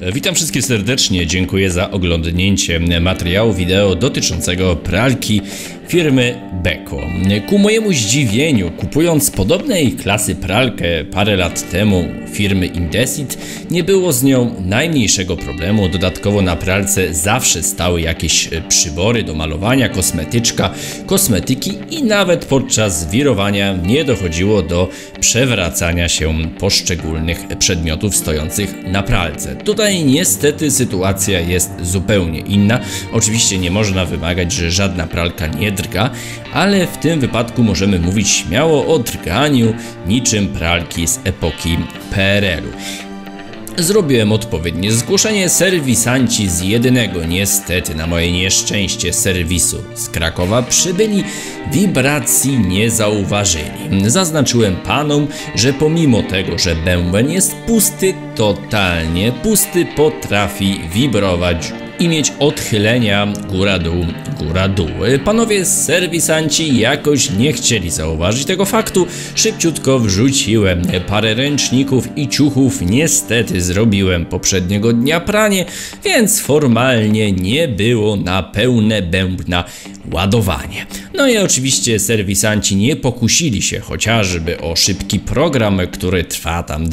Witam wszystkich serdecznie, dziękuję za oglądnięcie materiału wideo dotyczącego pralki firmy Beko. Ku mojemu zdziwieniu, kupując podobnej klasy pralkę parę lat temu firmy Indesit, nie było z nią najmniejszego problemu. Dodatkowo na pralce zawsze stały jakieś przybory do malowania, kosmetyczka, kosmetyki i nawet podczas wirowania nie dochodziło do przewracania się poszczególnych przedmiotów stojących na pralce. Tutaj niestety sytuacja jest zupełnie inna. Oczywiście nie można wymagać, że żadna pralka nie drga, ale w tym wypadku możemy mówić śmiało o drganiu niczym pralki z epoki PRL-u. Zrobiłem odpowiednie zgłoszenie, serwisanci z jedynego, niestety na moje nieszczęście, serwisu z Krakowa przybyli, wibracji nie zauważyli. Zaznaczyłem panom, że pomimo tego, że bęben jest pusty, totalnie pusty, potrafi wibrować i mieć odchylenia góra-dół, góra-dół. Panowie serwisanci jakoś nie chcieli zauważyć tego faktu. Szybciutko wrzuciłem parę ręczników i ciuchów. Niestety zrobiłem poprzedniego dnia pranie, więc formalnie nie było na pełne bębna ładowanie. No i oczywiście serwisanci nie pokusili się chociażby o szybki program, który trwa tam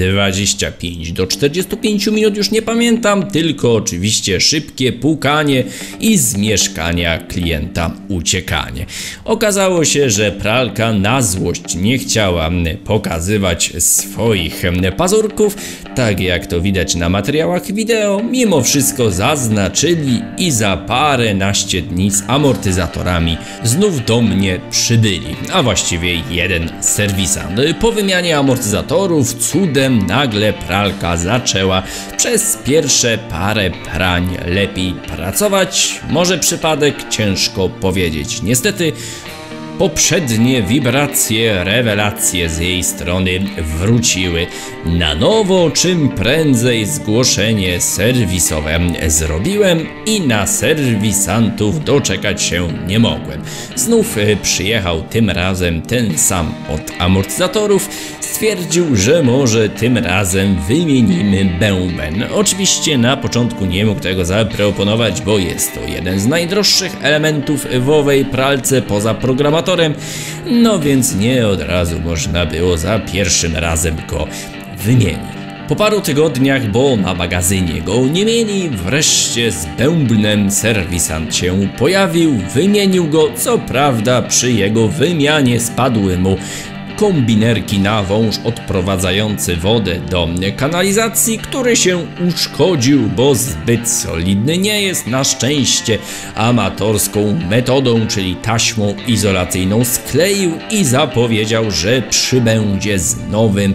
25 do 45 minut, już nie pamiętam, tylko oczywiście szybkie pukanie i z mieszkania klienta uciekanie. Okazało się, że pralka na złość nie chciała pokazywać swoich pazurków, tak jak to widać na materiałach wideo. Mimo wszystko zaznaczyli i za paręnaście dni z amortyzatorami znów do mnie przybyli, a właściwie jeden serwisant. Po wymianie amortyzatorów cudem nagle pralka zaczęła przez pierwsze parę prań lepiej pracować. Może przypadek, ciężko powiedzieć. Niestety poprzednie wibracje, rewelacje z jej strony wróciły na nowo. Czym prędzej zgłoszenie serwisowe zrobiłem i na serwisantów doczekać się nie mogłem. Znów przyjechał tym razem ten sam od amortyzatorów. Stwierdził, że może tym razem wymienimy bęben. Oczywiście na początku nie mógł tego zaproponować, bo jest to jeden z najdroższych elementów w owej pralce poza programatorem, no więc nie od razu można było za pierwszym razem go wymienić. Po paru tygodniach, bo na magazynie go nie mieli, wreszcie z bębnem serwisant się pojawił, wymienił go, co prawda przy jego wymianie spadły mu kombinerki na wąż odprowadzający wodę do kanalizacji, który się uszkodził, bo zbyt solidny nie jest. Na szczęście amatorską metodą, czyli taśmą izolacyjną, skleił i zapowiedział, że przybędzie z nowym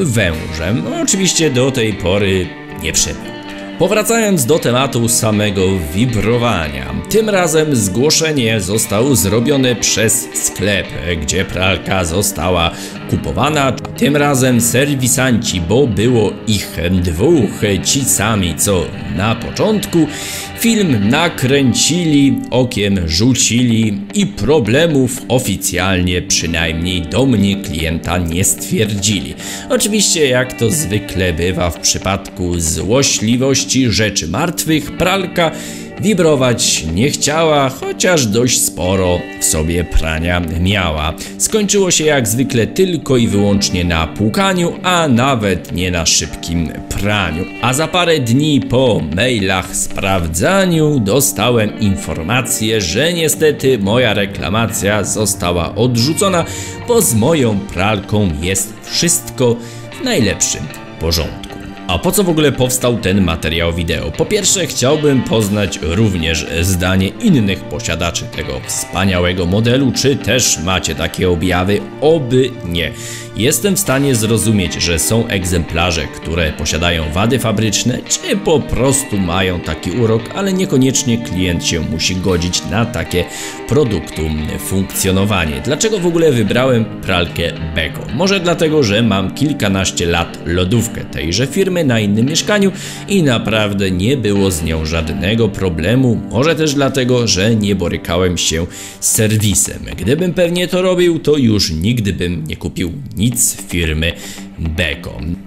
wężem. Oczywiście do tej pory nie przybył. Powracając do tematu samego wibrowania, tym razem zgłoszenie zostało zrobione przez sklep, gdzie pralka została kupowana. Tym razem serwisanci, bo było ich dwóch, ci sami co na początku, film nakręcili, okiem rzucili i problemów oficjalnie, przynajmniej do mnie, klienta nie stwierdzili. Oczywiście, jak to zwykle bywa w przypadku złośliwości rzeczy martwych, pralka wibrować nie chciała, chociaż dość sporo w sobie prania miała. Skończyło się jak zwykle tylko i wyłącznie na płukaniu, a nawet nie na szybkim praniu. A za parę dni po mailach sprawdzaniu dostałem informację, że niestety moja reklamacja została odrzucona, bo z moją pralką jest wszystko w najlepszym porządku. A po co w ogóle powstał ten materiał wideo? Po pierwsze, chciałbym poznać również zdanie innych posiadaczy tego wspaniałego modelu, czy też macie takie objawy, oby nie. Jestem w stanie zrozumieć, że są egzemplarze, które posiadają wady fabryczne, czy po prostu mają taki urok, ale niekoniecznie klient się musi godzić na takie produktu funkcjonowanie. Dlaczego w ogóle wybrałem pralkę Beko? Może dlatego, że mam kilkanaście lat lodówkę tejże firmy na innym mieszkaniu i naprawdę nie było z nią żadnego problemu. Może też dlatego, że nie borykałem się z serwisem. Gdybym pewnie to robił, to już nigdy bym nie kupił nic firmy Beko.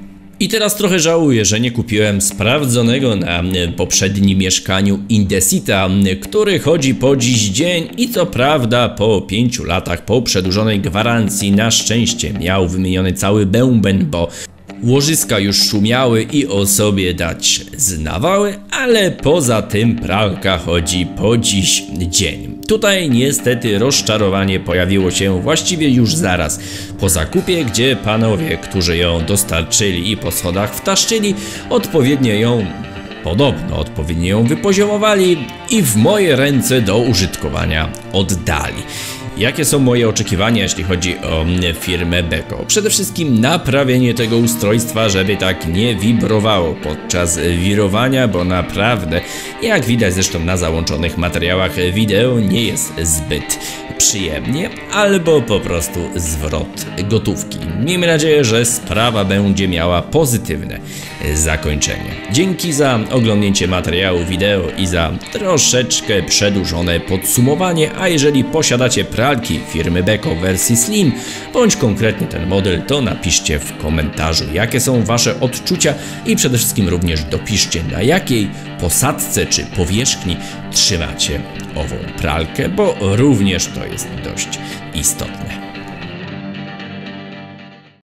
I teraz trochę żałuję, że nie kupiłem sprawdzonego na poprzednim mieszkaniu Indesita, który chodzi po dziś dzień i co prawda po 5 latach po przedłużonej gwarancji na szczęście miał wymieniony cały bęben, bo łożyska już szumiały i o sobie dać znawały, ale poza tym pralka chodzi po dziś dzień. Tutaj niestety rozczarowanie pojawiło się właściwie już zaraz po zakupie, gdzie panowie, którzy ją dostarczyli i po schodach wtaszczyli, podobno odpowiednio ją wypoziomowali i w moje ręce do użytkowania oddali. Jakie są moje oczekiwania, jeśli chodzi o firmę Beko? Przede wszystkim naprawienie tego ustrojstwa, żeby tak nie wibrowało podczas wirowania, bo naprawdę, jak widać zresztą na załączonych materiałach wideo, nie jest zbyt przyjemnie, albo po prostu zwrot gotówki. Miejmy nadzieję, że sprawa będzie miała pozytywne zakończenie. Dzięki za oglądnięcie materiału wideo i za troszeczkę przedłużone podsumowanie, a jeżeli posiadacie pralki firmy Beko w wersji Slim, bądź konkretnie ten model, to napiszcie w komentarzu, jakie są wasze odczucia i przede wszystkim również dopiszcie, na jakiej posadce czy powierzchni trzymacie ową pralkę, bo również to jest dość istotne.